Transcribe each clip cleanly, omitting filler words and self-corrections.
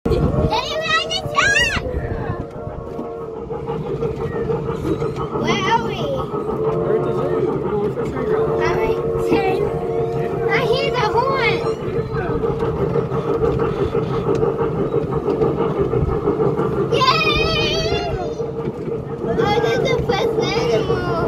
Daddy, we're on the top! Where are we? We're at the zoo. We're going for a free ride. I hear the horn. Yay! Oh, that's the first animal.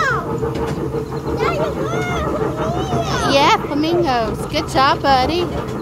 Yeah, flamingos. Good job, buddy.